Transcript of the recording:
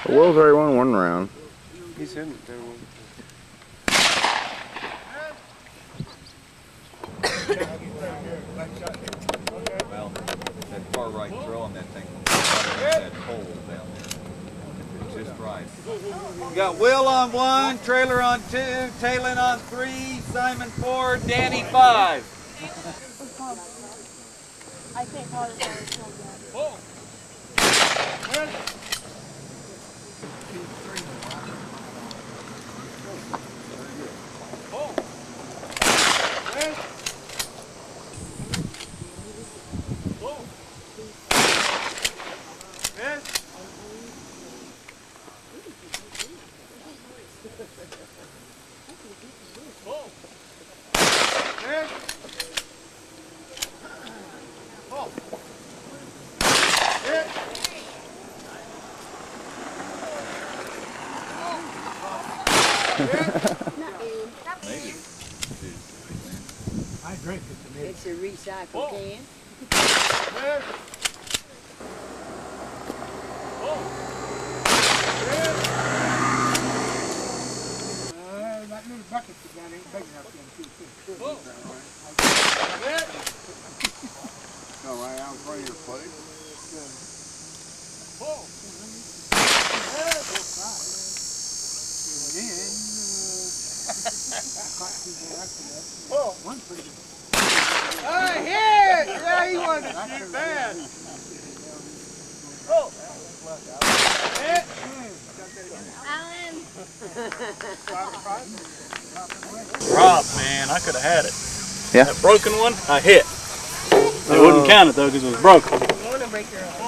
Will's already won one round. He's hitting it. Well, that far right throw on that thing, that hole down there. It's just right. We got Will on 1, Trailer on 2, Taylin on 3, Simon 4, Danny 5. I think Paul is always so good. I drink it. It's a recycle can. That little bucket you got ain't big enough to keep it. No, right out in front of your plate. One pretty good. Yeah, he wanted to shoot bad. Alan! Rob, man, I could have had it. Yeah. That broken one, I hit. They wouldn't count it though because it was broken. I want to break your arm.